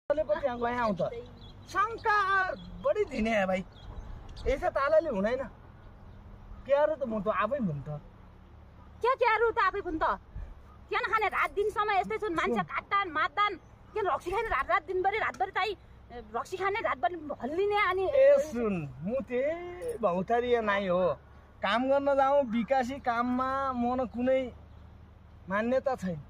त्यहाँ गए आउँ त शंका बड़ी दिने है भाइ ऐसा तालाले हुँदैन क्यारो त म त आफै भन् त क्यारो त आफै भन् त क्या नखाने रात दिनसम्म यस्तै छन् मान्छे काट्टान मात्तान के रक्सी खाने रात दिनभरि रातभरि चाहिँ रक्सी खाने रातभरि हल्लिने अनि ए सुन म त्यही भौतारिया नाइ हो काम गर्न जाउँ विकासी काममा मन कुनै मान्यता छैन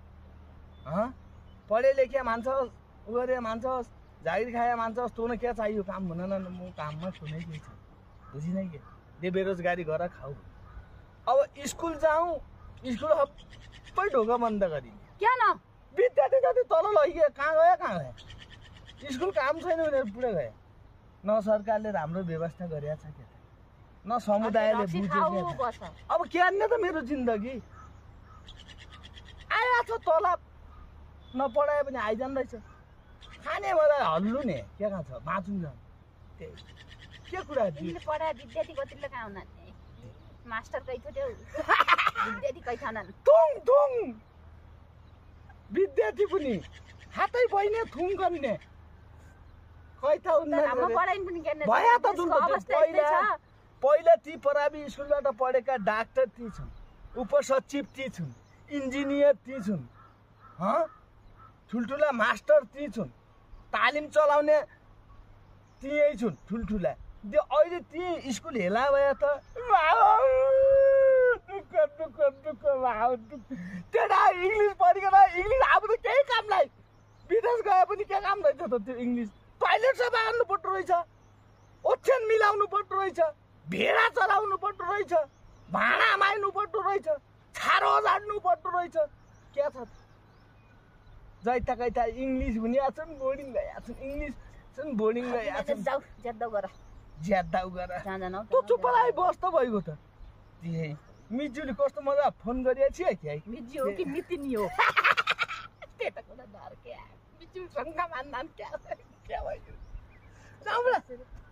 पढे लेखे मान्छस् उगरे मान्छस् जागिर खाया मान्छस् तँलाई क्या चाहियो काम भन न म काममा कुनै केही छैन बुझिन के दे बेरोजगारी गर खाऊ अब स्कुल जाउँ स्कुल सबै ढोका बन्द गरिने क्या न विद्यार्थी जति तल लगियो कहाँ गयो स्कुल काम छैन भनेर पुरै गयो न सरकारले राम्रो व्यवस्था गरेको छ के न समुदायले बुझेको छ अब के अन्य त मेरो जिन्दगी आया छ तलब नपढाए पनि आइजान रहेछ खाने मलाई हल्लु नि के कहाँ छ बाँचुङ जाउँ त्यही के कुरा पढाए विद्यार्थी कतिले कहाँ हुन् मास्टर कै थियो विद्यार्थी कै छन् थुङ विद्यार्थी पनि हातै बहिने थुङ गर्ने खै त हाम्रो पढाइ पनि गर्ने भया त पहिला ती पराबी स्कुलबाट पढेका डाक्टर ती छन् उपसचिव ती छन् इन्जिनियर ती छन् ठुल्ठुला मास्टर ती छन् तालिम चलाउने तियै छन् ठुल्ठुला त्यो अहिले ती स्कुल हेला भए त दुःख त्यहाँ इङ्ग्लिस पढिकन इङ्ग्लिस अब त केही कामलाई विदेश गए पनि के काम रहेछ त त्यो इङ्ग्लिस टोइलेट सफा गर्नु पर्दो रहेछ ओछ्यान मिलाउनु पर्दो रहेछ भेडा चलाउनु पर्दो रहेछ भाँडा मार्नु पर्दो रहेछ छारो झाड्नु पर्दो रहेछ के छ जैता कैता इङ्ग्लिस भनिया छन् बोर्डिङ गएका छन् इङ्ग्लिस छन् बोर्डिङ गएका छन् ज्यादा गर तँ चुप लाइ बस त भइगयो त त्यही मिजुले कस्तो मजा फोन गरिएको थियो कि मिजु हो कि मितिनी हो त्यता कुरा डर के मिजु सँग मान्दान क्या भयो